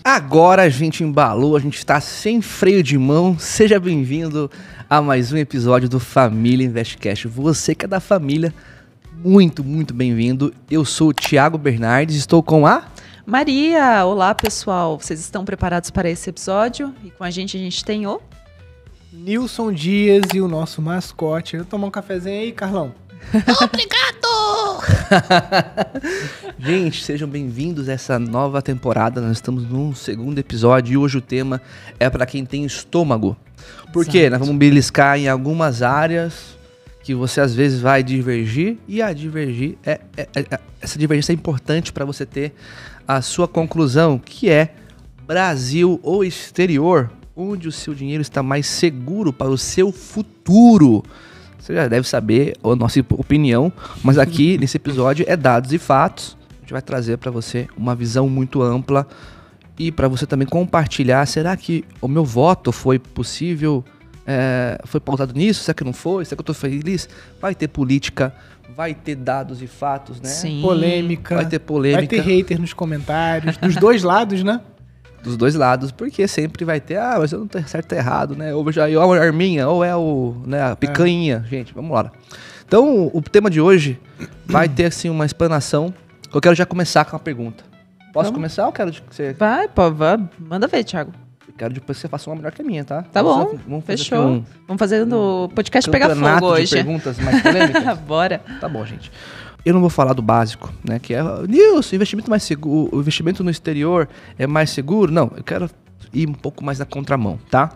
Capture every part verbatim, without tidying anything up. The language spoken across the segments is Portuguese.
Agora a gente embalou, a gente está sem freio de mão. Seja bem-vindo a mais um episódio do Família Investcast. Você que é da família, muito, muito bem-vindo. Eu sou o Thiago Bernardes, estou com a... Maria! Olá, pessoal. Vocês estão preparados para esse episódio? E com a gente, a gente tem o... Nilson Dias e o nosso mascote. Eu tomar um cafezinho aí, Carlão. Obrigado! Gente, sejam bem-vindos a essa nova temporada. Nós estamos num segundo episódio e hoje o tema é para quem tem estômago. Por quê? Nós vamos beliscar em algumas áreas que você às vezes vai divergir e a divergir é, é, é essa divergência é importante para você ter a sua conclusão, que é Brasil ou exterior, onde o seu dinheiro está mais seguro para o seu futuro. Você já deve saber a nossa opinião, mas aqui nesse episódio é dados e fatos. A gente vai trazer para você uma visão muito ampla e para você também compartilhar. Será que o meu voto foi possível, é, foi pautado nisso? Será que não foi? Será que eu estou feliz? Vai ter política, vai ter dados e fatos, né? Sim. Polêmica. Vai ter polêmica. Vai ter hater nos comentários, dos dois lados, né? Dos dois lados, porque sempre vai ter, ah, mas eu não tô certo ou errado, né? Ou já é a arminha, ou é o, né, a picanha. É. Gente, vamos lá. Então, o tema de hoje vai ter, assim, uma explanação. Eu quero já começar com uma pergunta. Posso Vamos. começar ou quero que você... Vai, pô, vai. Manda ver, Thiago. Eu quero depois que você faça uma melhor que a minha, tá? Tá vamos bom, fazer, vamos fazer fechou. Um Vamos fazer no podcast pegar campeonato fogo de hoje. perguntas mais polêmicas. Bora. Tá bom, gente. Eu não vou falar do básico, né? Que é, Nilson, investimento mais seguro, o investimento no exterior é mais seguro? Não, eu quero ir um pouco mais na contramão, tá?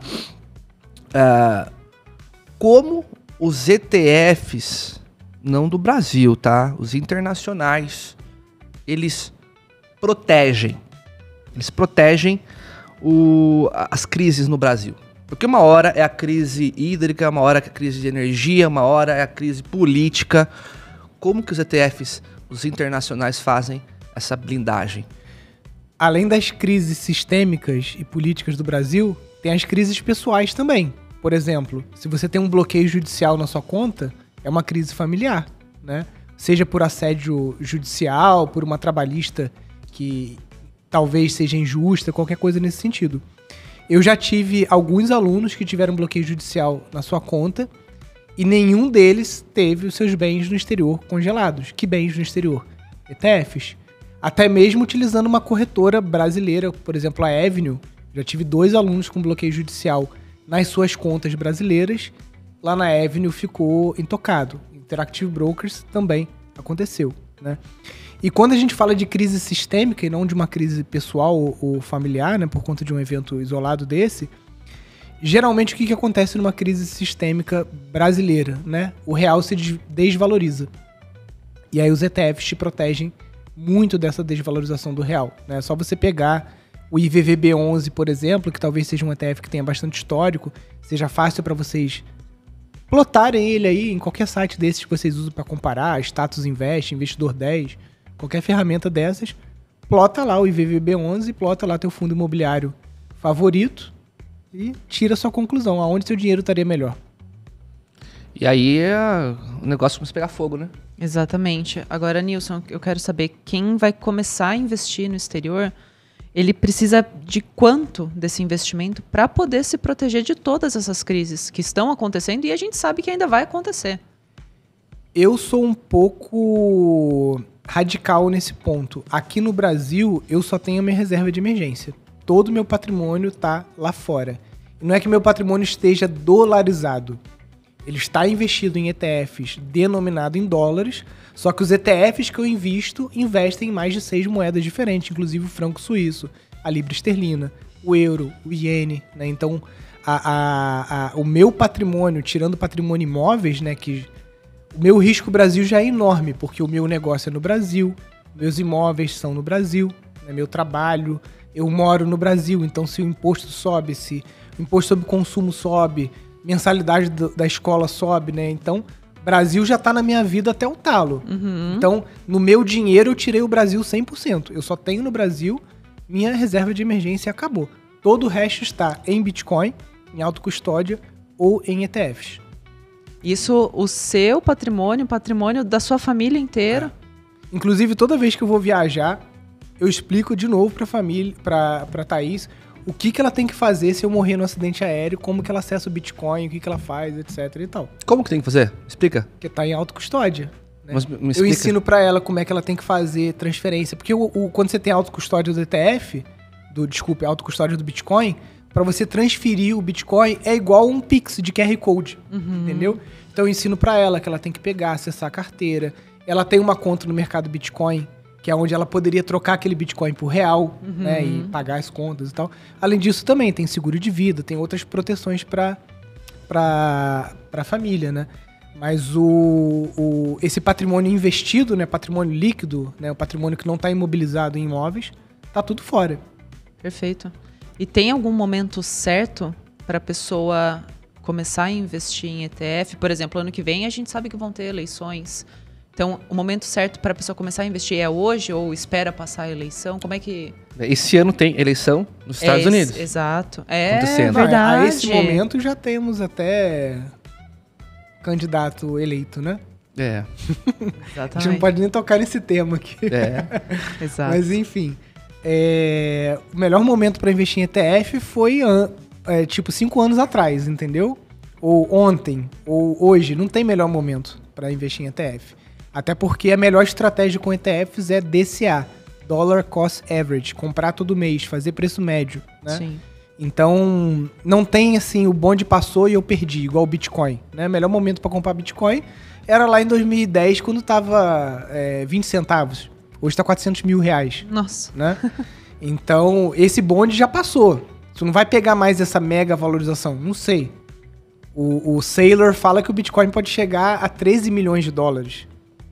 Uh, como os E T Fs, não do Brasil, tá? Os internacionais, eles protegem, eles protegem o, as crises no Brasil. Porque uma hora é a crise hídrica, uma hora é a crise de energia, uma hora é a crise política. Como que os E T Fs, os internacionais, fazem essa blindagem? Além das crises sistêmicas e políticas do Brasil, tem as crises pessoais também. Por exemplo, se você tem um bloqueio judicial na sua conta, é uma crise familiar, né? Seja por assédio judicial, por uma trabalhista que talvez seja injusta, qualquer coisa nesse sentido. Eu já tive alguns alunos que tiveram bloqueio judicial na sua conta e nenhum deles teve os seus bens no exterior congelados. Que bens no exterior? E T Fs. Até mesmo utilizando uma corretora brasileira, por exemplo, a Avenue. Já tive dois alunos com bloqueio judicial nas suas contas brasileiras. Lá na Avenue ficou intocado. Interactive Brokers também aconteceu, né? E quando a gente fala de crise sistêmica e não de uma crise pessoal ou, ou familiar, né, por conta de um evento isolado desse, geralmente o que, que acontece numa crise sistêmica brasileira, né? O real se desvaloriza. E aí os E T Fs te protegem muito dessa desvalorização do real, né? É só você pegar o I V V B onze, por exemplo, que talvez seja um E T F que tenha bastante histórico, seja fácil para vocês plotarem ele aí em qualquer site desses que vocês usam para comparar, Status Invest, Investidor dez, qualquer ferramenta dessas, plota lá o I V V B onze, plota lá teu fundo imobiliário favorito e tira a sua conclusão, aonde seu dinheiro estaria melhor. E aí é, o negócio começa a pegar fogo, né? Exatamente. Agora, Nilson, eu quero saber quem vai começar a investir no exterior, ele precisa de quanto desse investimento para poder se proteger de todas essas crises que estão acontecendo e a gente sabe que ainda vai acontecer. Eu sou um pouco radical nesse ponto. Aqui no Brasil, eu só tenho a minha reserva de emergência. Todo o meu patrimônio está lá fora. E não é que meu patrimônio esteja dolarizado. Ele está investido em E T Fs denominado em dólares, só que os E T Fs que eu invisto investem em mais de seis moedas diferentes, inclusive o franco suíço, a libra esterlina, o euro, o iene, né? Então, a, a, a, o meu patrimônio, tirando o patrimônio imóveis, né, que o meu risco Brasil já é enorme, porque o meu negócio é no Brasil, meus imóveis são no Brasil, né, meu trabalho, eu moro no Brasil, então se o imposto sobe, se o imposto sobre consumo sobe, mensalidade do, da escola sobe, né? Então, Brasil já tá na minha vida até o talo. Uhum. Então, no meu dinheiro eu tirei o Brasil cem por cento. Eu só tenho no Brasil, minha reserva de emergência acabou. Todo o resto está em Bitcoin, em autocustódia ou em E T Fs. Isso, o seu patrimônio, o patrimônio da sua família inteira. É. Inclusive, toda vez que eu vou viajar, eu explico de novo pra família, pra, pra Thaís, o que, que ela tem que fazer se eu morrer no acidente aéreo, como que ela acessa o Bitcoin, o que, que ela faz, etc e tal. Como que tem que fazer? Explica. Porque tá em autocustódia. Né? Mas me explica. Eu ensino pra ela como é que ela tem que fazer transferência. Porque o, o, quando você tem autocustódia do E T F, do, desculpe, autocustódia do Bitcoin, pra você transferir o Bitcoin é igual um Pix de Q R Code, uhum. entendeu? Então eu ensino pra ela que ela tem que pegar, acessar a carteira. Ela tem uma conta no mercado Bitcoin, que é onde ela poderia trocar aquele Bitcoin por real, uhum. né, e pagar as contas e tal. Além disso, também tem seguro de vida, tem outras proteções para para a família, né? Mas o, o, esse patrimônio investido, né, patrimônio líquido, né, o patrimônio que não está imobilizado em imóveis, tá tudo fora. Perfeito. E tem algum momento certo para a pessoa começar a investir em E T F? Por exemplo, ano que vem a gente sabe que vão ter eleições. Então, o momento certo para a pessoa começar a investir é hoje ou espera passar a eleição? Como é que... Esse ano tem eleição nos Estados é, Unidos. Exato. É acontecendo. verdade. A esse momento já temos até candidato eleito, né? É. Exatamente. A gente não pode nem tocar nesse tema aqui. É. Exato. Mas, enfim. É... O melhor momento para investir em E T F foi, é, tipo, cinco anos atrás, entendeu? Ou ontem, ou hoje. Não tem melhor momento para investir em E T F. Até porque a melhor estratégia com E T Fs é D C A, Dollar Cost Average, comprar todo mês, fazer preço médio, né? Sim. Então, não tem assim, o bonde passou e eu perdi, igual o Bitcoin, né? O melhor momento para comprar Bitcoin era lá em dois mil e dez, quando tava é, vinte centavos. Hoje tá quatrocentos mil reais. Nossa. Né? Então, esse bonde já passou. Tu não vai pegar mais essa mega valorização, não sei. O, o Saylor fala que o Bitcoin pode chegar a treze milhões de dólares.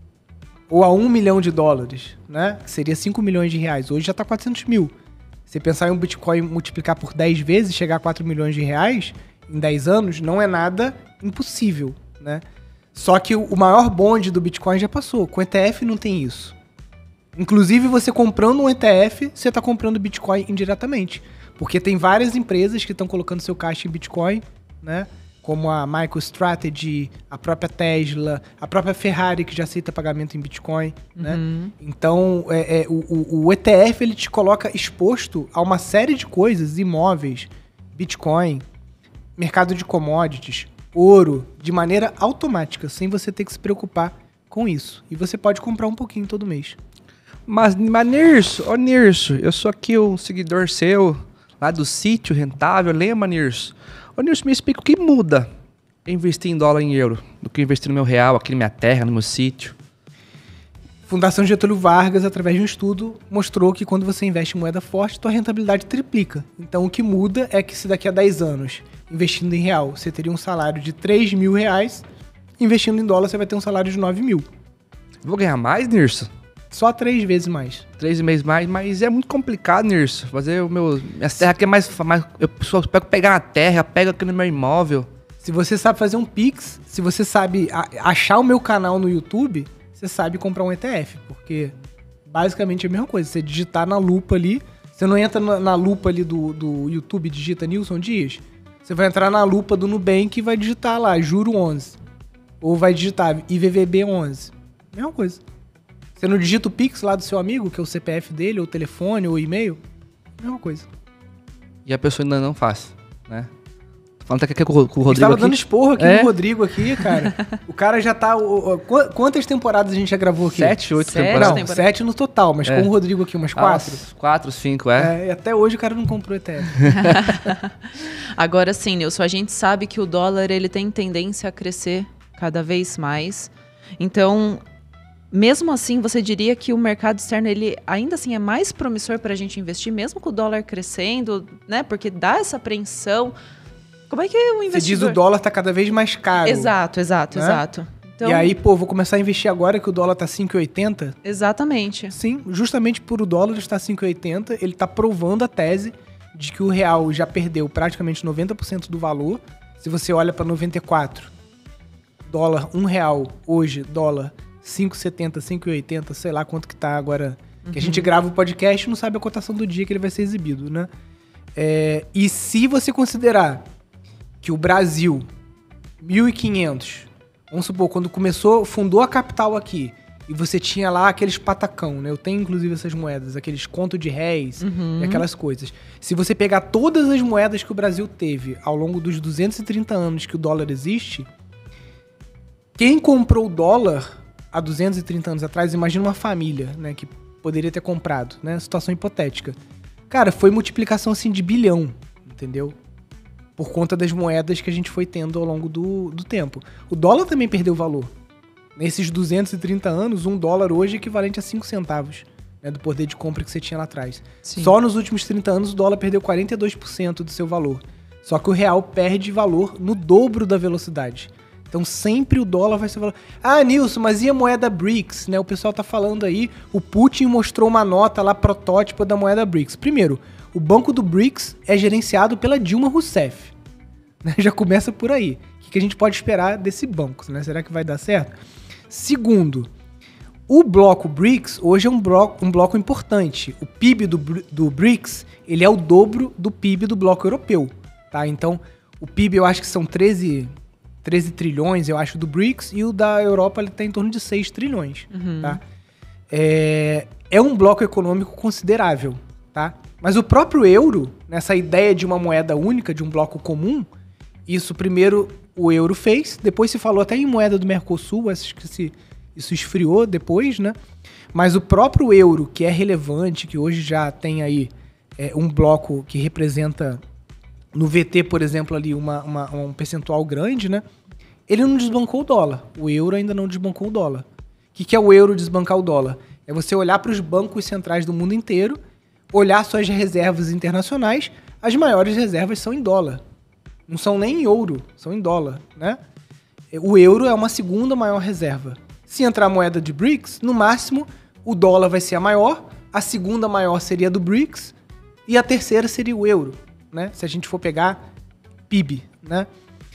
Ou a um milhão de dólares, né? Que seria cinco milhões de reais. Hoje já tá quatrocentos mil. Se pensar em um Bitcoin multiplicar por dez vezes, chegar a quatro milhões de reais em dez anos, não é nada impossível, né? Só que o maior bonde do Bitcoin já passou. Com E T F não tem isso. Inclusive, você comprando um E T F, você tá comprando Bitcoin indiretamente. Porque tem várias empresas que estão colocando seu caixa em Bitcoin, né? Como a MicroStrategy, a própria Tesla, a própria Ferrari, que já aceita pagamento em Bitcoin, uhum. né? Então, é, é, o, o E T F, ele te coloca exposto a uma série de coisas, imóveis, Bitcoin, mercado de commodities, ouro, de maneira automática, sem você ter que se preocupar com isso. E você pode comprar um pouquinho todo mês. Mas, mas Nirso, ó Nirso, eu sou aqui um seguidor seu, lá do Sítio Rentável, lembra, Nirso? Ô, Nilson, me explica o que muda investir em dólar e em euro do que investir no meu real, aqui na minha terra, no meu sítio. Fundação Getúlio Vargas, através de um estudo, mostrou que quando você investe em moeda forte, tua rentabilidade triplica. Então, o que muda é que se daqui a dez anos, investindo em real, você teria um salário de três mil reais, investindo em dólar, você vai ter um salário de nove mil. Vou ganhar mais, Nirso? Só três vezes mais. Três meses mais, mas é muito complicado, Nirso. Fazer o meu... Minha terra aqui é mais... mais eu só pego pegar na terra, pego aqui no meu imóvel. Se você sabe fazer um Pix, se você sabe a, achar o meu canal no YouTube, você sabe comprar um E T F. Porque basicamente é a mesma coisa. Você digitar na lupa ali... Você não entra na, na lupa ali do, do YouTube, digita Nilson Dias. Você vai entrar na lupa do Nubank e vai digitar lá, Juro onze. Ou vai digitar I V V B onze. Mesma coisa. Você não digita o Pix lá do seu amigo, que é o C P F dele, ou o telefone, ou o e-mail? Mesma coisa. E a pessoa ainda não faz, né? Tô falando até que com o Rodrigo aqui. Tava dando esporro aqui é? no Rodrigo aqui, cara. O cara já tá... O, o, quantas temporadas a gente já gravou aqui? Sete, oito Sete temporadas. Não, temporada. sete no total, mas É. com o Rodrigo aqui umas quatro. Ah, quatro, cinco, é. É, e até hoje o cara não comprou E T F. Agora sim, Nilson, a gente sabe que o dólar ele tem tendência a crescer cada vez mais. Então, mesmo assim, você diria que o mercado externo ele ainda assim é mais promissor para a gente investir, mesmo com o dólar crescendo, né? Porque dá essa apreensão. Como é que o investidor... Você diz o dólar tá cada vez mais caro. Exato, exato, né? exato. Então, E aí, pô, vou começar a investir agora que o dólar tá cinco e oitenta. exatamente. Sim, justamente por o dólar estar cinco e oitenta, ele tá provando a tese de que o real já perdeu praticamente noventa por cento do valor. Se você olha para noventa e quatro, dólar um real, hoje dólar cinco e setenta, cinco e oitenta, sei lá quanto que tá agora. Uhum. Que a gente grava o podcast e não sabe a cotação do dia que ele vai ser exibido, né? É, e se você considerar que o Brasil, mil e quinhentos, vamos supor, quando começou, fundou a capital aqui, e você tinha lá aqueles patacão, né? Eu tenho inclusive essas moedas, aqueles conto de réis Uhum. e aquelas coisas. Se você pegar todas as moedas que o Brasil teve ao longo dos duzentos e trinta anos que o dólar existe, quem comprou o dólar há duzentos e trinta anos atrás, imagina uma família, né, que poderia ter comprado, né? Situação hipotética. Cara, foi multiplicação assim de bilhão, entendeu? Por conta das moedas que a gente foi tendo ao longo do, do tempo. O dólar também perdeu valor. Nesses duzentos e trinta anos, um dólar hoje é equivalente a cinco centavos, né, do poder de compra que você tinha lá atrás. Sim. Só nos últimos trinta anos, o dólar perdeu quarenta e dois por cento do seu valor. Só que o real perde valor no dobro da velocidade. Então sempre o dólar vai ser valor. Ah, Nilson, mas e a moeda B R I C S? Né? O pessoal tá falando aí, o Putin mostrou uma nota lá, protótipo da moeda B R I C S. Primeiro, o banco do B R I C S é gerenciado pela Dilma Rousseff. Né? Já começa por aí. O que a gente pode esperar desse banco? Né? Será que vai dar certo? Segundo, o bloco B R I C S hoje é um bloco, um bloco importante. O P I B do, do B R I C S ele é o dobro do P I B do bloco europeu. Tá? Então, o P I B eu acho que são treze trilhões, eu acho, do B R I C S, e o da Europa ele está em torno de seis trilhões. Uhum. Tá? É, é um bloco econômico considerável. Tá? Mas o próprio euro, nessa ideia de uma moeda única, de um bloco comum, isso primeiro o euro fez, depois se falou até em moeda do Mercosul, acho que se, isso esfriou depois, né? Mas o próprio euro, que é relevante, que hoje já tem aí é, um bloco que representa, no V T, por exemplo, ali uma, uma, um percentual grande, né? Ele não desbancou o dólar. O euro ainda não desbancou o dólar. O que, que é o euro desbancar o dólar? É você olhar para os bancos centrais do mundo inteiro, olhar suas reservas internacionais, as maiores reservas são em dólar. Não são nem em ouro, são em dólar, né? O euro é uma segunda maior reserva. Se entrar a moeda de B R I C S, no máximo, o dólar vai ser a maior, a segunda maior seria a do B R I C S e a terceira seria o euro, né? Se a gente for pegar P I B, né?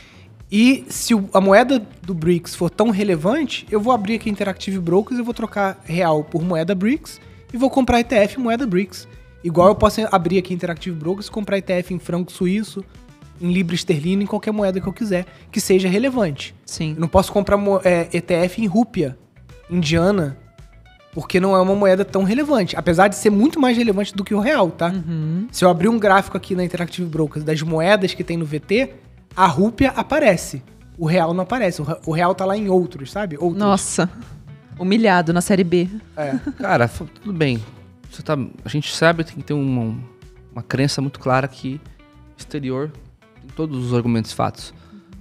E se a moeda do B R I C S for tão relevante, eu vou abrir aqui Interactive Brokers, eu vou trocar real por moeda B R I C S e vou comprar E T F moeda B R I C S. Igual eu posso abrir aqui Interactive Brokers e comprar E T F em franco suíço, em libra esterlina, em qualquer moeda que eu quiser, que seja relevante. Sim. Eu não posso comprar é, E T F em rúpia indiana, porque não é uma moeda tão relevante, apesar de ser muito mais relevante do que o real, tá? Uhum. Se eu abrir um gráfico aqui na Interactive Brokers das moedas que tem no V T, a rúpia aparece, o real não aparece, o real tá lá em outros, sabe? Outros. Nossa, humilhado na série B. É. Cara, tudo bem. Você tá, a gente sabe, tem que ter uma, uma crença muito clara que exterior tem todos os argumentos e fatos.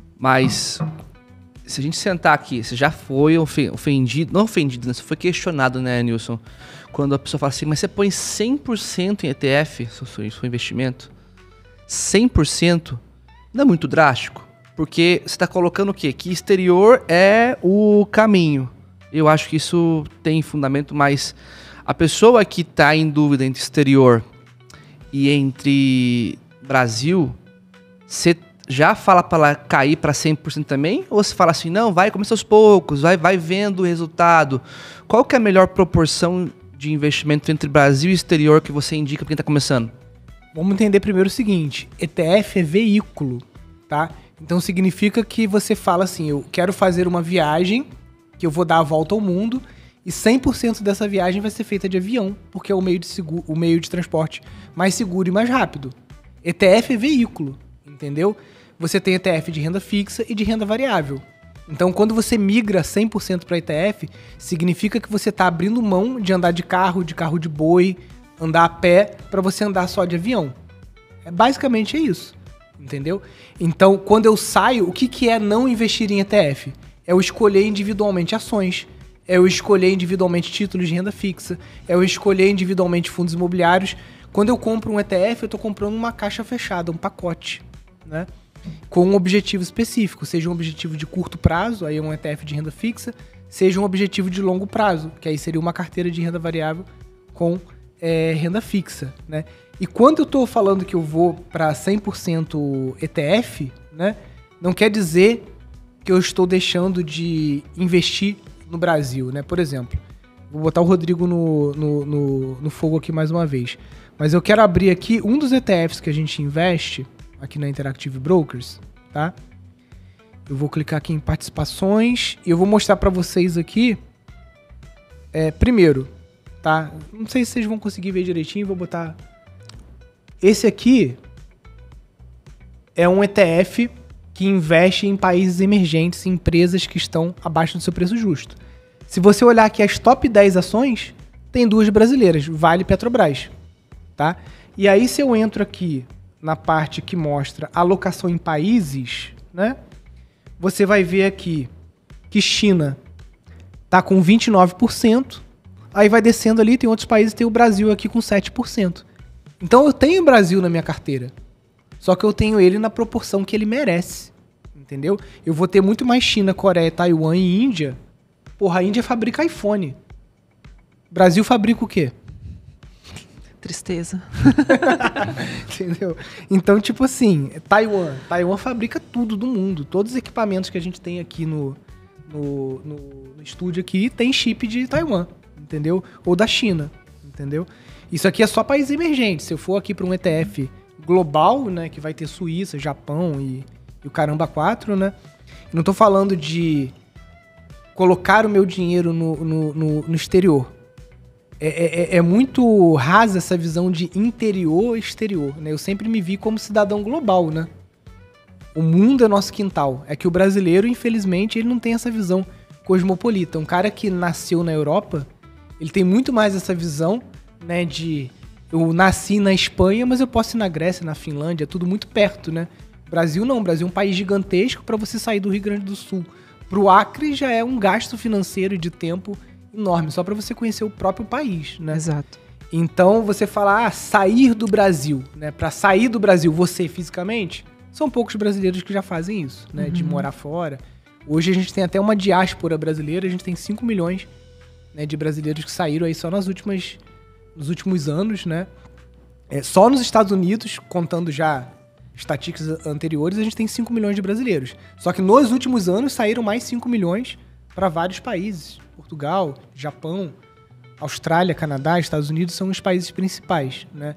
Mas se a gente sentar aqui, você já foi ofendido, não ofendido, né? Você foi questionado, né, Nilson? Quando a pessoa fala assim, mas você põe cem por cento em E T F, seu, seu investimento? cem por cento? Não é muito drástico? Porque você está colocando o quê? Que exterior é o caminho. Eu acho que isso tem fundamento, mas a pessoa que está em dúvida entre exterior e entre Brasil, você já fala para ela cair para cem por cento também? Ou você fala assim, não, vai começar aos poucos, vai, vai vendo o resultado. Qual que é a melhor proporção de investimento entre Brasil e exterior que você indica para quem está começando? Vamos entender primeiro o seguinte, E T F é veículo, tá? Então significa que você fala assim, eu quero fazer uma viagem, que eu vou dar a volta ao mundo, e cem por cento dessa viagem vai ser feita de avião, porque é o meio de, seguro, o meio de transporte mais seguro e mais rápido. E T F é veículo, entendeu? Você tem E T F de renda fixa e de renda variável. Então, quando você migra cem por cento para E T F, significa que você está abrindo mão de andar de carro, de carro de boi, andar a pé, para você andar só de avião. É, basicamente é isso, entendeu? Então, quando eu saio, o que, que é não investir em E T F? É eu escolher individualmente ações, é eu escolher individualmente títulos de renda fixa, é eu escolher individualmente fundos imobiliários. Quando eu compro um E T F, eu estou comprando uma caixa fechada, um pacote, né? Com um objetivo específico, seja um objetivo de curto prazo, aí é um E T F de renda fixa, seja um objetivo de longo prazo, que aí seria uma carteira de renda variável com é, renda fixa, né? E quando eu estou falando que eu vou para cem por cento E T F, né, não quer dizer que eu estou deixando de investir no Brasil, né? Por exemplo, vou botar o Rodrigo no, no, no, no fogo aqui mais uma vez, mas eu quero abrir aqui um dos E T Fs que a gente investe aqui na Interactive Brokers, tá? Eu vou clicar aqui em participações e eu vou mostrar para vocês aqui é, primeiro, tá? Não sei se vocês vão conseguir ver direitinho, vou botar... Esse aqui é um E T F que investe em países emergentes, em empresas que estão abaixo do seu preço justo. Se você olhar aqui as top dez ações, tem duas brasileiras, Vale e Petrobras, tá? E aí se eu entro aqui na parte que mostra alocação em países, né? Você vai ver aqui que China tá com vinte e nove por cento, aí vai descendo ali, tem outros países, tem o Brasil aqui com sete por cento. Então eu tenho o Brasil na minha carteira, só que eu tenho ele na proporção que ele merece, entendeu? Eu vou ter muito mais China, Coreia, Taiwan e Índia. Porra, a Índia fabrica iPhone. Brasil fabrica o quê? Tristeza. Entendeu? Então, tipo assim, Taiwan. Taiwan fabrica tudo do mundo. Todos os equipamentos que a gente tem aqui no, no, no, no estúdio aqui tem chip de Taiwan, entendeu? Ou da China, entendeu? Isso aqui é só país emergente. Se eu for aqui para um E T F global, né, que vai ter Suíça, Japão e, e o caramba quatro, né? Eu não tô falando de colocar o meu dinheiro no, no, no, no exterior. É, é, é muito rasa essa visão de interior e exterior, né? Eu sempre me vi como cidadão global, né? O mundo é nosso quintal. É que o brasileiro, infelizmente, ele não tem essa visão cosmopolita. Um cara que nasceu na Europa, ele tem muito mais essa visão, né, de... Eu nasci na Espanha, mas eu posso ir na Grécia, na Finlândia, é tudo muito perto, né? O Brasil não, o Brasil é um país gigantesco para você sair do Rio Grande do Sul. Pro Acre já é um gasto financeiro e de tempo enorme, só para você conhecer o próprio país, né? Exato. Então, você falar, ah, sair do Brasil, né? Para sair do Brasil, você fisicamente, são poucos brasileiros que já fazem isso, né? Uhum. De morar fora. Hoje a gente tem até uma diáspora brasileira, a gente tem cinco milhões, né, de brasileiros que saíram aí só nas últimas, nos últimos anos, né? É, só nos Estados Unidos, contando já estatísticas anteriores, a gente tem cinco milhões de brasileiros. Só que nos últimos anos saíram mais cinco milhões para vários países. Portugal, Japão, Austrália, Canadá, Estados Unidos são os países principais, né?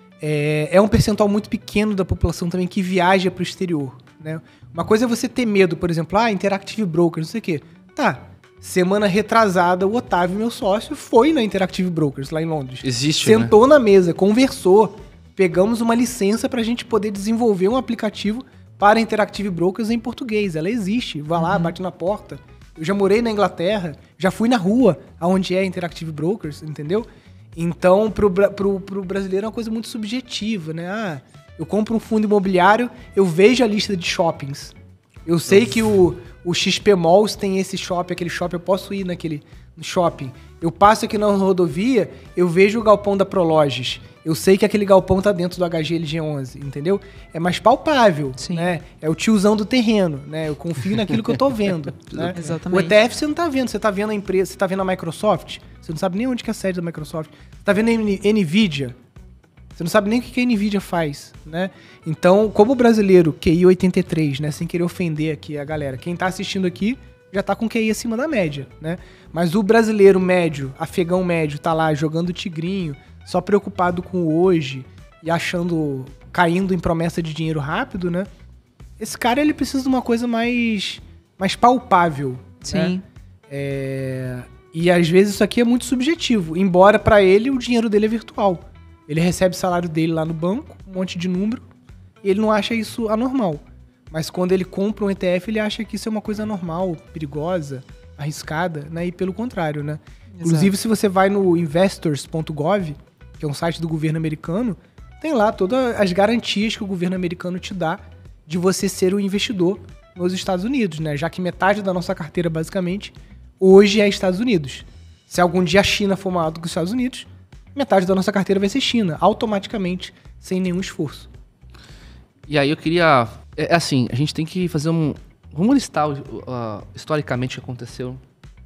É, é um percentual muito pequeno da população também que viaja para o exterior, né? Uma coisa é você ter medo, por exemplo, ah, Interactive Brokers, não sei o quê. Tá, semana retrasada, o Otávio, meu sócio, foi na Interactive Brokers, lá em Londres. Existe, Sentou né? na mesa, conversou, pegamos uma licença para a gente poder desenvolver um aplicativo para Interactive Brokers em português. Ela existe, vai lá, uhum. bate na porta. Eu já morei na Inglaterra, já fui na rua, onde é Interactive Brokers, entendeu? Então, pro, pro, pro brasileiro é uma coisa muito subjetiva, né? Ah, eu compro um fundo imobiliário, eu vejo a lista de shoppings. Eu sei Nossa. que o, o X P Malls tem esse shopping, aquele shopping, eu posso ir naquele no shopping. Eu passo aqui na rodovia, eu vejo o galpão da Prologes. Eu sei que aquele galpão tá dentro do H G L G onze, entendeu? É mais palpável, Sim. né? É o tiozão do terreno, né? Eu confio naquilo que eu tô vendo, né? Exatamente. O E T F você não tá vendo, você tá vendo a empresa, você tá vendo a Microsoft, você não sabe nem onde que é a sede da Microsoft. Você tá vendo a Nvidia, você não sabe nem o que a Nvidia faz, né? Então, como brasileiro, Q I oitenta e três, né? Sem querer ofender aqui a galera. Quem tá assistindo aqui já tá com Q I acima da média, né? Mas o brasileiro médio, afegão médio, tá lá jogando tigrinho, só preocupado com o hoje e achando, caindo em promessa de dinheiro rápido, né? Esse cara, ele precisa de uma coisa mais, mais palpável, Sim. né? É... E às vezes isso aqui é muito subjetivo, embora pra ele o dinheiro dele é virtual. Ele recebe o salário dele lá no banco, um monte de número, e ele não acha isso anormal. Mas quando ele compra um E T F, ele acha que isso é uma coisa normal, perigosa, arriscada, né? E pelo contrário, né? Exato. Inclusive, se você vai no investors ponto gov, que é um site do governo americano, tem lá todas as garantias que o governo americano te dá de você ser um investidor nos Estados Unidos, né? Já que metade da nossa carteira, basicamente, hoje é Estados Unidos. Se algum dia a China for maior do que os Estados Unidos, metade da nossa carteira vai ser China, automaticamente, sem nenhum esforço. E aí eu queria... É assim, a gente tem que fazer um... Vamos listar uh, historicamente o que aconteceu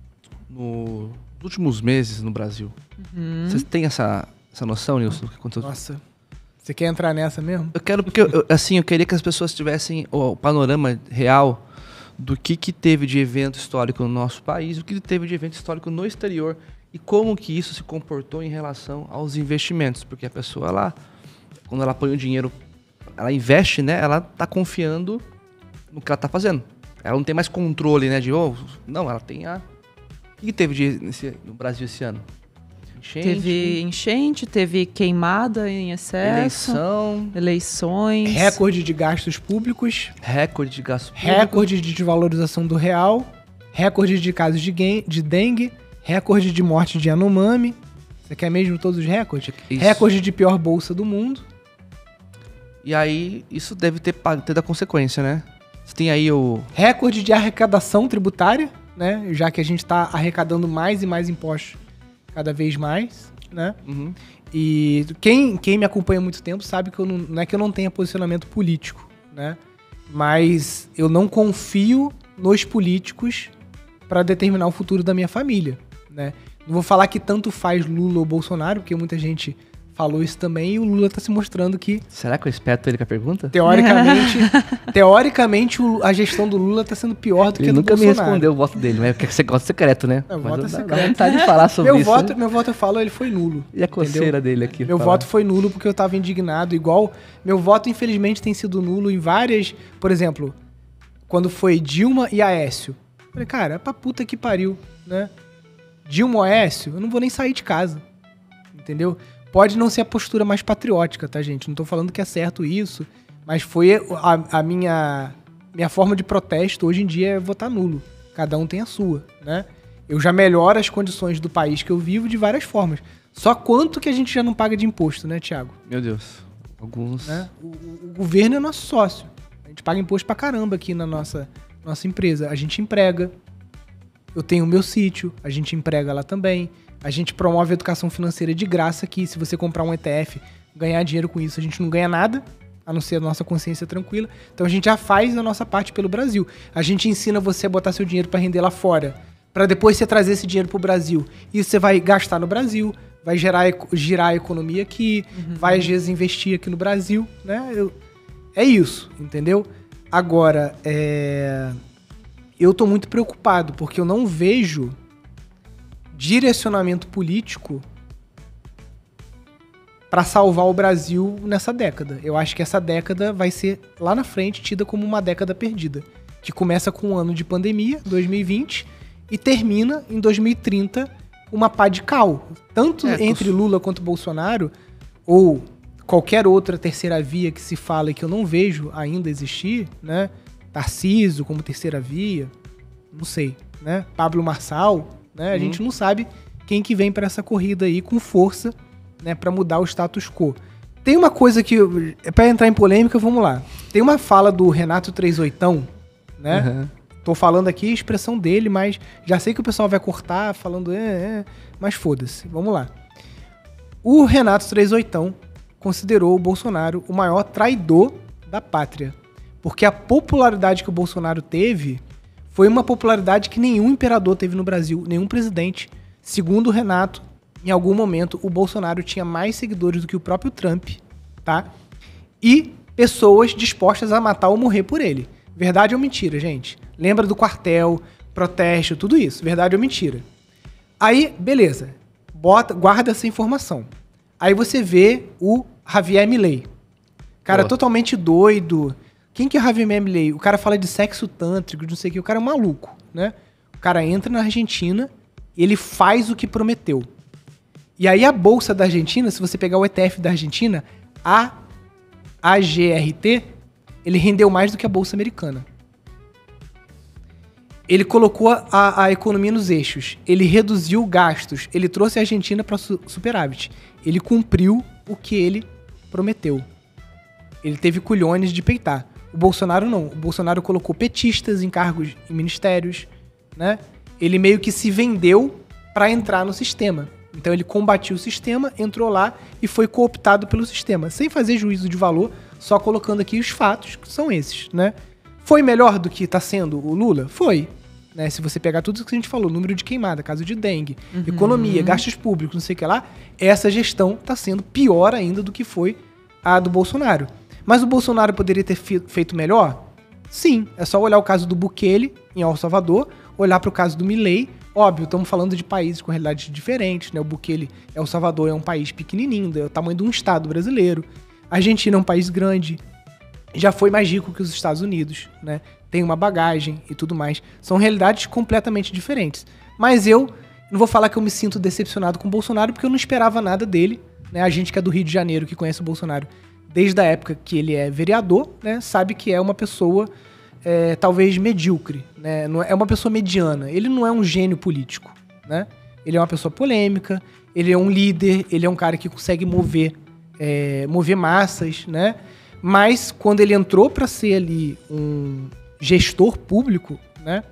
no, nos últimos meses no Brasil. Uhum. Vocês têm essa, essa noção, Nilson? Do que aconteceu? Nossa, você quer entrar nessa mesmo? Eu quero, porque, eu, assim, eu queria que as pessoas tivessem o panorama real do que, que teve de evento histórico no nosso país, o que teve de evento histórico no exterior e como que isso se comportou em relação aos investimentos. Porque a pessoa, ela, quando ela põe o dinheiro, ela investe, né? Ela tá confiando no que ela tá fazendo. Ela não tem mais controle, né? De, oh, não, ela tem a O que teve de, nesse, no Brasil esse ano? Enchente. Teve enchente, teve queimada em excesso. Eleição. Eleições. Recorde de gastos públicos. Recorde de gastos públicos. Recorde de desvalorização do real. Recorde de casos de, gen- de dengue. Recorde de morte de Yanomami. Você quer mesmo todos os recordes? Isso. Recorde de pior bolsa do mundo. E aí, isso deve ter, ter da consequência, né? Você tem aí o... Recorde de arrecadação tributária, né? Já que a gente está arrecadando mais e mais impostos cada vez mais, né? Uhum. E quem, quem me acompanha há muito tempo sabe que eu não, não é que eu não tenha posicionamento político, né? Mas eu não confio nos políticos para determinar o futuro da minha família, né? Não vou falar que tanto faz Lula ou Bolsonaro, porque muita gente falou isso também, e o Lula tá se mostrando que... Será que eu espeto ele com a pergunta? Teoricamente, teoricamente o, a gestão do Lula tá sendo pior do ele que a do nunca Bolsonaro. me respondeu o voto dele, mas é porque você gosta secreto, né? Meu mas voto é eu dá- secreto. dá vontade de falar sobre Meu isso. voto, né? meu voto eu falo, ele foi nulo. E a coceira entendeu? dele aqui? Meu falar. voto foi nulo porque eu tava indignado, igual... Meu voto, infelizmente, tem sido nulo em várias... Por exemplo, quando foi Dilma e Aécio. Eu falei, cara, é pra puta que pariu, né? Dilma ou Aécio, eu não vou nem sair de casa. Entendeu? Pode não ser a postura mais patriótica, tá, gente? Não tô falando que é certo isso, mas foi a, a minha, minha forma de protesto hoje em dia é votar nulo. Cada um tem a sua, né? Eu já melhoro as condições do país que eu vivo de várias formas. Só quanto que a gente já não paga de imposto, né, Thiago? Meu Deus. Alguns... Né? O, o governo é nosso sócio. A gente paga imposto pra caramba aqui na nossa, nossa empresa. A gente emprega. Eu tenho o meu sítio, a gente emprega lá também. A gente promove a educação financeira de graça aqui. Se você comprar um E T F, ganhar dinheiro com isso, a gente não ganha nada, a não ser a nossa consciência tranquila. Então a gente já faz a nossa parte pelo Brasil. A gente ensina você a botar seu dinheiro para render lá fora, para depois você trazer esse dinheiro pro Brasil. E você vai gastar no Brasil, vai gerar, girar a economia aqui, uhum. vai às vezes investir aqui no Brasil, né? Eu, é isso, entendeu? Agora, é... eu tô muito preocupado, porque eu não vejo direcionamento político para salvar o Brasil nessa década. Eu acho que essa década vai ser, lá na frente, tida como uma década perdida. Que começa com um ano de pandemia, dois mil e vinte, e termina em dois mil e trinta uma pá de cal. Tanto é, entre cons... Lula quanto Bolsonaro, ou qualquer outra terceira via que se fala e que eu não vejo ainda existir, né? Tarcísio como terceira via, não sei, né? Pablo Marçal, né? A hum. gente não sabe quem que vem para essa corrida aí com força, né, para mudar o status quo. Tem uma coisa que, para entrar em polêmica, vamos lá. Tem uma fala do Renato três oitão, né? Uhum. Tô falando aqui a expressão dele, mas já sei que o pessoal vai cortar falando, é, é, mas foda-se. Vamos lá. O Renato três oitão considerou o Bolsonaro o maior traidor da pátria, porque a popularidade que o Bolsonaro teve foi uma popularidade que nenhum imperador teve no Brasil, nenhum presidente. Segundo o Renato, em algum momento, o Bolsonaro tinha mais seguidores do que o próprio Trump, tá? E pessoas dispostas a matar ou morrer por ele. Verdade ou mentira, gente? Lembra do quartel, protesto, tudo isso. Verdade ou mentira? Aí, beleza. Bota, guarda essa informação. Aí você vê o Javier Milei. Cara, oh. totalmente doido. Quem que é o Javier Milei? O cara fala de sexo tântrico, não sei o que. O cara é um maluco, né? O cara entra na Argentina e ele faz o que prometeu. E aí a Bolsa da Argentina, se você pegar o E T F da Argentina, a A G R T, ele rendeu mais do que a Bolsa Americana. Ele colocou a, a economia nos eixos, ele reduziu gastos, ele trouxe a Argentina para su- superávit. Ele cumpriu o que ele prometeu. Ele teve culhões de peitar. O Bolsonaro não. O Bolsonaro colocou petistas em cargos em ministérios, né? Ele meio que se vendeu para entrar no sistema. Então ele combatiu o sistema, entrou lá e foi cooptado pelo sistema, sem fazer juízo de valor, só colocando aqui os fatos, que são esses, né? Foi melhor do que está sendo o Lula? Foi. Né? Se você pegar tudo isso que a gente falou, número de queimada, caso de dengue, uhum. economia, gastos públicos, não sei o que lá, essa gestão está sendo pior ainda do que foi a do Bolsonaro. Mas o Bolsonaro poderia ter fi- feito melhor? Sim. É só olhar o caso do Bukele, em El Salvador, olhar para o caso do Milei. Óbvio, estamos falando de países com realidades diferentes, né? O Bukele, El Salvador é um país pequenininho, é o tamanho de um estado brasileiro. A Argentina é um país grande, já foi mais rico que os Estados Unidos, né? Tem uma bagagem e tudo mais. São realidades completamente diferentes. Mas eu não vou falar que eu me sinto decepcionado com o Bolsonaro, porque eu não esperava nada dele, né? A gente que é do Rio de Janeiro, que conhece o Bolsonaro desde a época que ele é vereador, né? Sabe que é uma pessoa é, talvez medíocre, né? Não é uma pessoa mediana. Ele não é um gênio político, né? Ele é uma pessoa polêmica, ele é um líder, ele é um cara que consegue mover, é, mover massas, né? Mas quando ele entrou para ser ali um gestor público, né?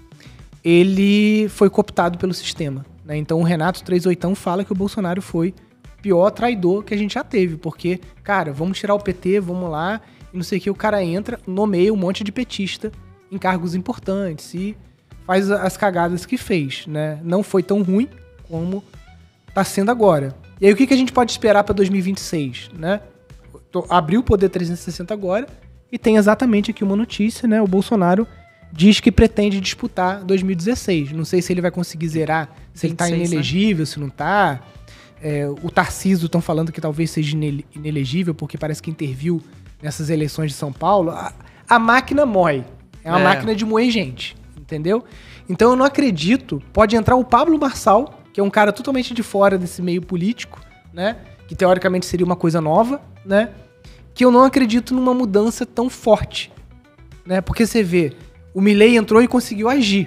Ele foi cooptado pelo sistema, né? Então o Renato trinta e oito fala que o Bolsonaro foi o pior traidor que a gente já teve, porque, cara, vamos tirar o P T, vamos lá, e não sei o que, o cara entra, nomeia um monte de petista em cargos importantes e faz as cagadas que fez, né? Não foi tão ruim como tá sendo agora. E aí o que, que a gente pode esperar para dois mil e vinte e seis, né? Abriu o Poder trezentos e sessenta agora e tem exatamente aqui uma notícia, né? O Bolsonaro diz que pretende disputar dois mil e dezesseis. Não sei se ele vai conseguir zerar, se ele tá inelegível, né? Se não tá. É, o Tarcísio estão falando que talvez seja inelegível, porque parece que interviu nessas eleições de São Paulo. A, a máquina mói. É uma é. máquina de moer gente, entendeu? Então eu não acredito. Pode entrar o Pablo Marçal, que é um cara totalmente de fora desse meio político, né? Que teoricamente seria uma coisa nova, né? Que eu não acredito numa mudança tão forte, né? Porque você vê, o Milei entrou e conseguiu agir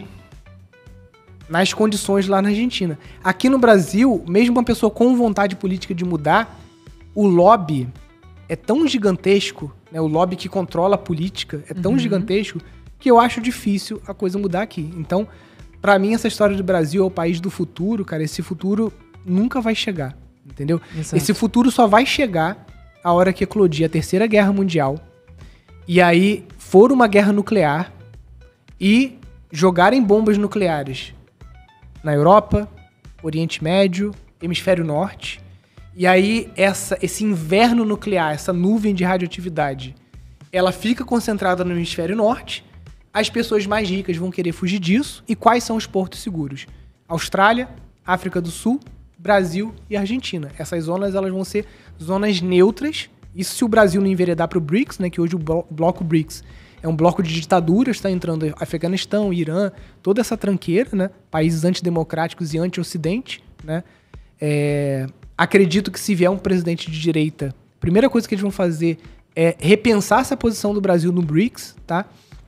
nas condições lá na Argentina. Aqui no Brasil, mesmo uma pessoa com vontade política de mudar, o lobby é tão gigantesco, né? O lobby que controla a política é tão uhum. gigantesco que eu acho difícil a coisa mudar aqui. Então, pra mim, essa história do Brasil é o país do futuro, cara. Esse futuro nunca vai chegar, entendeu? Exato. Esse futuro só vai chegar a hora que eclodir a Terceira Guerra Mundial e aí for uma guerra nuclear e jogarem bombas nucleares na Europa, Oriente Médio, Hemisfério Norte, e aí essa, esse inverno nuclear, essa nuvem de radioatividade, ela fica concentrada no Hemisfério Norte, as pessoas mais ricas vão querer fugir disso, e quais são os portos seguros? Austrália, África do Sul, Brasil e Argentina. Essas zonas elas vão ser zonas neutras, isso se o Brasil não enveredar para o BRICS, né, que hoje o bloco BRICS é um bloco de ditaduras, está entrando Afeganistão, Irã, toda essa tranqueira, né? Países antidemocráticos e anti-ocidente, né? É, acredito que se vier um presidente de direita, a primeira coisa que eles vão fazer é repensar essa posição do Brasil no BRICS, tá?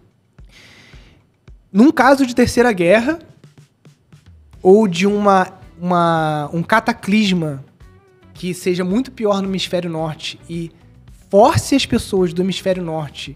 Num caso de terceira guerra ou de uma, uma, um cataclisma que seja muito pior no hemisfério norte e force as pessoas do hemisfério norte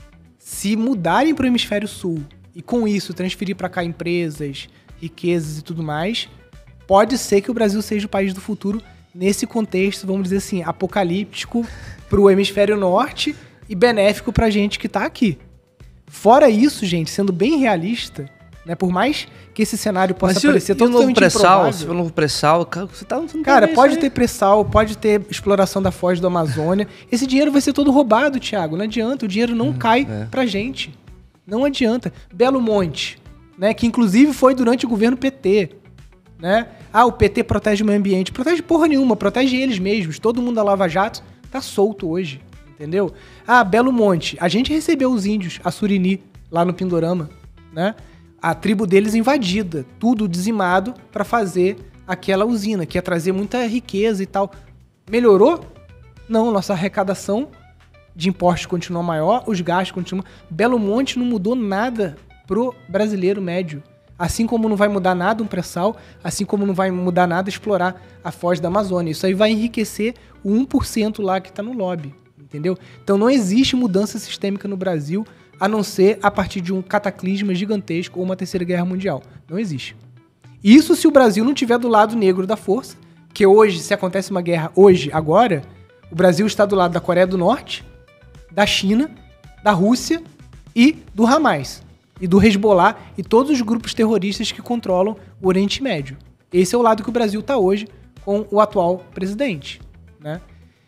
se mudarem para o hemisfério sul e com isso transferir para cá empresas, riquezas e tudo mais, pode ser que o Brasil seja o país do futuro nesse contexto, vamos dizer assim, apocalíptico para o hemisfério norte e benéfico para a gente que está aqui. Fora isso, gente, sendo bem realista, né, por mais que esse cenário possa Mas se parecer o, totalmente improvável... Se o novo pré-sal, cara, você tá... Você não cara, tá pode ter pré-sal, pode ter exploração da foz do Amazônia. Esse dinheiro vai ser todo roubado, Thiago. Não adianta, o dinheiro não hum, cai é. pra gente. Não adianta. Belo Monte, né, que inclusive foi durante o governo P T, né? Ah, o P T protege o meio ambiente. Protege porra nenhuma, protege eles mesmos. Todo mundo da Lava Jato tá solto hoje, entendeu? Ah, Belo Monte. A gente recebeu os índios, a Surini, lá no Pindorama, né? A tribo deles invadida, tudo dizimado para fazer aquela usina, que ia trazer muita riqueza e tal. Melhorou? Não, nossa arrecadação de impostos continua maior, os gastos continuam... Belo Monte não mudou nada pro brasileiro médio. Assim como não vai mudar nada um pré-sal, assim como não vai mudar nada explorar a foz da Amazônia. Isso aí vai enriquecer o um por cento lá que tá no lobby, entendeu? Então não existe mudança sistêmica no Brasil, a não ser a partir de um cataclisma gigantesco ou uma terceira guerra mundial. Não existe. Isso se o Brasil não estiver do lado negro da força, que hoje, se acontece uma guerra hoje, agora, o Brasil está do lado da Coreia do Norte, da China, da Rússia e do Hamas, e do Hezbollah e todos os grupos terroristas que controlam o Oriente Médio. Esse é o lado que o Brasil está hoje com o atual presidente, né?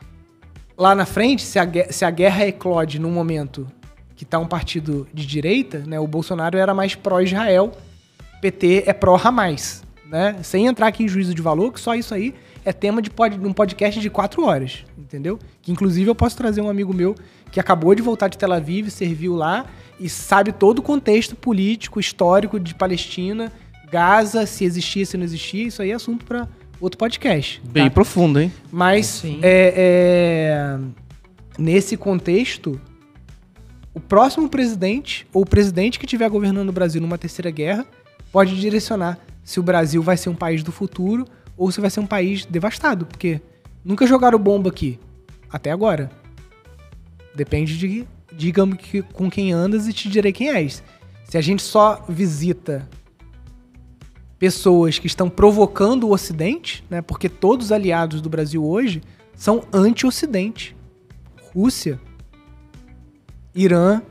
Lá na frente, se a, se a guerra eclode num momento que está um partido de direita, né? O Bolsonaro era mais pró-Israel, P T é pró-Hamas, né? Sem entrar aqui em juízo de valor, que só isso aí é tema de pod, um podcast de quatro horas, entendeu? Que inclusive eu posso trazer um amigo meu que acabou de voltar de Tel Aviv, serviu lá e sabe todo o contexto político, histórico de Palestina Gaza, se existia, se não existia, isso aí é assunto para outro podcast. Bem tá? profundo, hein? Mas, é, é, nesse contexto, o próximo presidente, ou o presidente que estiver governando o Brasil numa terceira guerra, pode direcionar se o Brasil vai ser um país do futuro ou se vai ser um país devastado, porque nunca jogaram bomba aqui, até agora. Depende de, digamos, que, com quem andas e te direi quem és. Se a gente só visita pessoas que estão provocando o Ocidente, né, porque todos os aliados do Brasil hoje são anti-Ocidente. Rússia, Irã.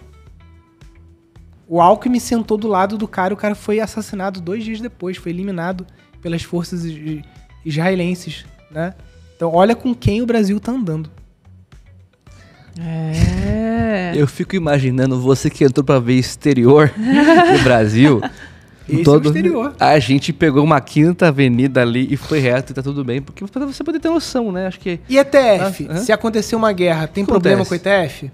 O Alckmin sentou do lado do cara, o cara foi assassinado dois dias depois, foi eliminado pelas forças israelenses, né? Então olha com quem o Brasil tá andando. É. Eu fico imaginando você que entrou pra ver exterior do Brasil. Esse todo... é o exterior. A gente pegou uma quinta avenida ali e foi reto e tá tudo bem, porque pra você poder ter noção, né? Acho que... E E T F? Ah, se acontecer uma guerra, tem Acontece. problema com o E T F?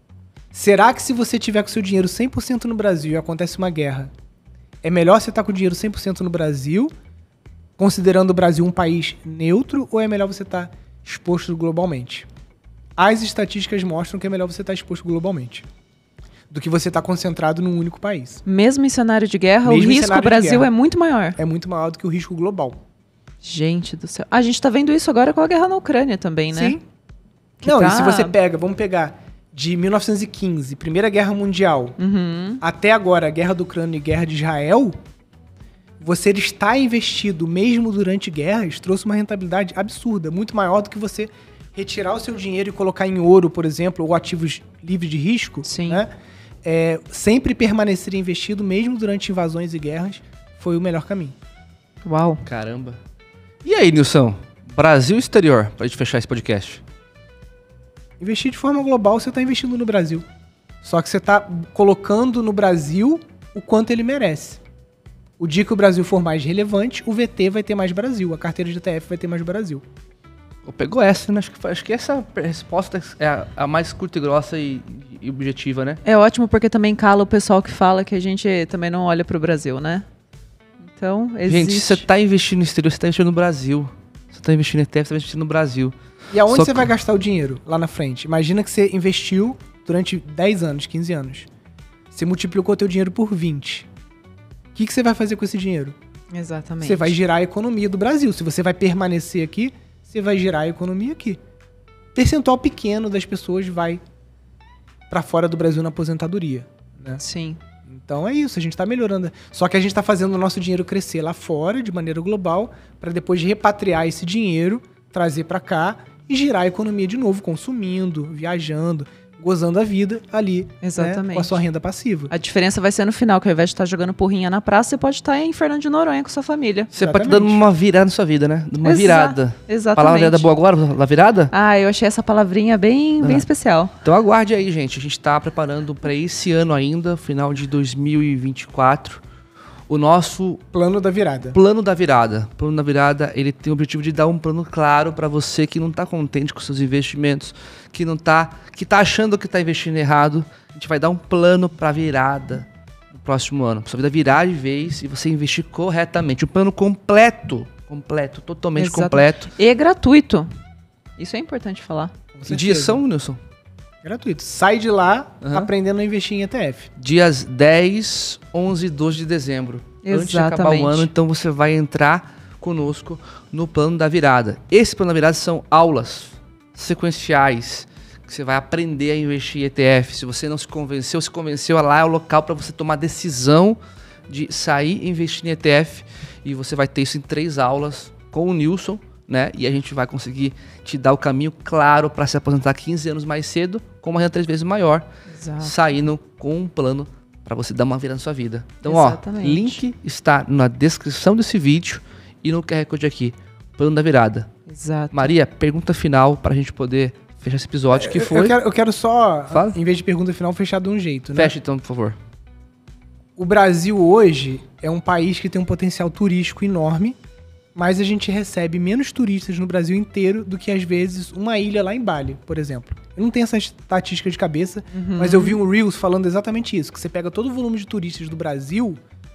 Será que se você tiver com seu dinheiro cem por cento no Brasil e acontece uma guerra, é melhor você estar com o dinheiro cem por cento no Brasil, considerando o Brasil um país neutro, ou é melhor você estar exposto globalmente? As estatísticas mostram que é melhor você estar exposto globalmente do que você estar concentrado num único país. Mesmo em cenário de guerra, Mesmo o em risco cenário de Brasil guerra. é muito maior. É muito maior do que o risco global. Gente do céu. A gente tá vendo isso agora com a guerra na Ucrânia também, né? Sim. Que Não, tá- e se você pega, vamos pegar de mil novecentos e quinze, Primeira Guerra Mundial, Uhum. até agora, a Guerra da Ucrânia e Guerra de Israel, você estar investido mesmo durante guerras trouxe uma rentabilidade absurda, muito maior do que você retirar o seu dinheiro e colocar em ouro, por exemplo, ou ativos livres de risco. Sim. Né? É, sempre permanecer investido, mesmo durante invasões e guerras, foi o melhor caminho. Uau. Caramba. E aí, Nilson? Brasil e exterior, pra gente fechar esse podcast. Investir de forma global, você está investindo no Brasil. Só que você está colocando no Brasil o quanto ele merece. O dia que o Brasil for mais relevante, o V T vai ter mais Brasil, a carteira de E T F vai ter mais Brasil. Pô, pegou essa, né? Acho que, acho que essa resposta é a, a mais curta e grossa e, e objetiva, né? É ótimo porque também cala o pessoal que fala que a gente também não olha pro Brasil, né? Então, existe... Gente, você tá investindo no exterior, você tá investindo no Brasil. Você tá investindo em E T F, você tá investindo no Brasil. E aonde Só você que- vai gastar o dinheiro? Lá na frente. Imagina que você investiu durante dez anos, quinze anos. Você multiplicou teu dinheiro por vinte. O que, que você vai fazer com esse dinheiro? Exatamente. Você vai girar a economia do Brasil. Se você vai permanecer aqui, você vai girar a economia aqui. Percentual pequeno das pessoas vai para fora do Brasil na aposentadoria, né? Sim. Então é isso, a gente tá melhorando. Só que a gente tá fazendo o nosso dinheiro crescer lá fora, de maneira global, para depois repatriar esse dinheiro, trazer para cá e girar a economia de novo, consumindo, viajando, gozando a vida ali, né, Exatamente. com a sua renda passiva. A diferença vai ser no final, que ao invés de estar jogando porrinha na praça, você pode estar em Fernando de Noronha com sua família. Você pode estar Exatamente. dando uma virada na sua vida, né? Uma Exa- virada. Exatamente. Palavra virada boa agora? La virada? Ah, eu achei essa palavrinha bem, bem Ah. especial. Então aguarde aí, gente. A gente tá preparando para esse ano ainda, final de dois mil e vinte e quatro, o nosso Plano da virada. plano da virada. O plano da virada, ele tem o objetivo de dar um plano claro para você que não tá contente com seus investimentos, que não tá, que tá achando que tá investindo errado. A gente vai dar um plano para virada no próximo ano, pra sua vida virar de vez e você investir corretamente. Um plano completo, completo, totalmente Exato. completo. E gratuito. Isso é importante falar. Com Que certeza. dias são, Nilson? Gratuito. Sai de lá Aham. aprendendo a investir em E T F. Dias dez, onze e doze de dezembro. Antes de acabar o Exatamente. ano, então você vai entrar conosco no plano da virada. Esse plano da virada são aulas sequenciais que você vai aprender a investir em E T F. Se você não se convenceu, se convenceu, lá é o local para você tomar a decisão de sair e investir em E T F. E você vai ter isso em três aulas com o Nilson, né? E a gente vai conseguir te dar o caminho claro para se aposentar quinze anos mais cedo, com uma renda três vezes maior, Exato. saindo com um plano para você dar uma virada na sua vida. Então, Exatamente. ó, link está na descrição desse vídeo e no Q R Code aqui, plano da virada. Exato. Maria, pergunta final para a gente poder fechar esse episódio, que Eu- foi... Eu quero, eu quero só, Fala. em vez de pergunta final, fechar de um jeito, né? Fecha então, por favor. O Brasil hoje é um país que tem um potencial turístico enorme, mas a gente recebe menos turistas no Brasil inteiro do que, às vezes, uma ilha lá em Bali, por exemplo. Eu não tenho essa estatística de cabeça, mas eu vi um Reels falando exatamente isso, que você pega todo o volume de turistas do Brasil,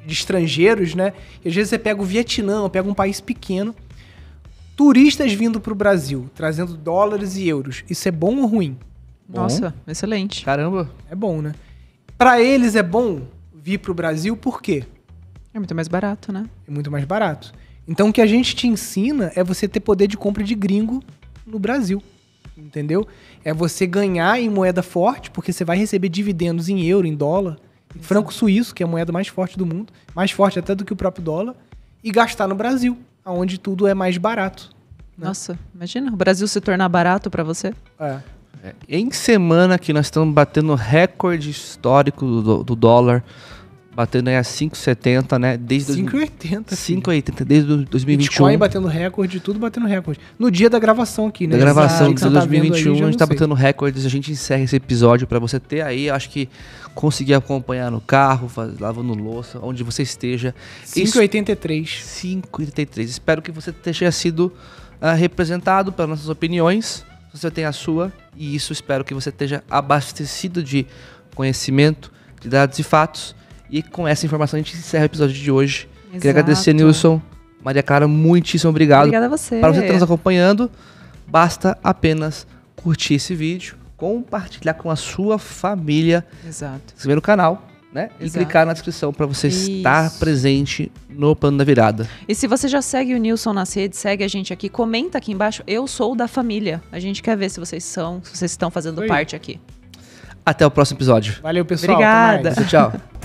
de estrangeiros, né? E às vezes você pega o Vietnã, pega um país pequeno, turistas vindo pro Brasil, trazendo dólares e euros. Isso é bom ou ruim? Nossa, bom. Excelente. Caramba. É bom, né? Para eles é bom vir pro Brasil, por quê? É muito mais barato, né? É muito mais barato. Então o que a gente te ensina é você ter poder de compra de gringo no Brasil. Entendeu? É você ganhar em moeda forte, porque você vai receber dividendos em euro, em dólar, em franco suíço, que é a moeda mais forte do mundo, mais forte até do que o próprio dólar, e gastar no Brasil, onde tudo é mais barato. Né? Nossa, imagina o Brasil se tornar barato para você. É. É, em semana que nós estamos batendo recorde histórico do, do dólar, batendo aí a cinco e setenta, né? Desde cinco e oitenta. cinco e oitenta, desde dois mil e vinte e um. Bitcoin batendo recorde, tudo batendo recorde. No dia da gravação aqui, né? Da gravação de Exato. dois mil e vinte e um, Aí, a gente tá sei. batendo recordes. A gente encerra esse episódio para você ter aí, acho que conseguir acompanhar no carro, faz, lavando louça, onde você esteja. cinco e oitenta e três. cinco e oitenta e três. Espero que você tenha sido uh, representado pelas nossas opiniões. Você tem a sua, e isso espero que você esteja abastecido de conhecimento, de dados e fatos. E com essa informação a gente encerra o episódio de hoje. Exato. Queria agradecer, Nilson. Maria Clara, muitíssimo obrigado. Obrigada a você. Para você estar nos acompanhando, basta apenas curtir esse vídeo, compartilhar com a sua família, Exato. se inscrever no canal, né? E Exato. clicar na descrição para você Isso. estar presente no Plano da Virada. E se você já segue o Nilson nas redes, segue a gente aqui, comenta aqui embaixo, eu sou da família. A gente quer ver se vocês são, se vocês estão fazendo Oi. parte aqui. Até o próximo episódio. Valeu, pessoal. Obrigada. Até mais. Tchau.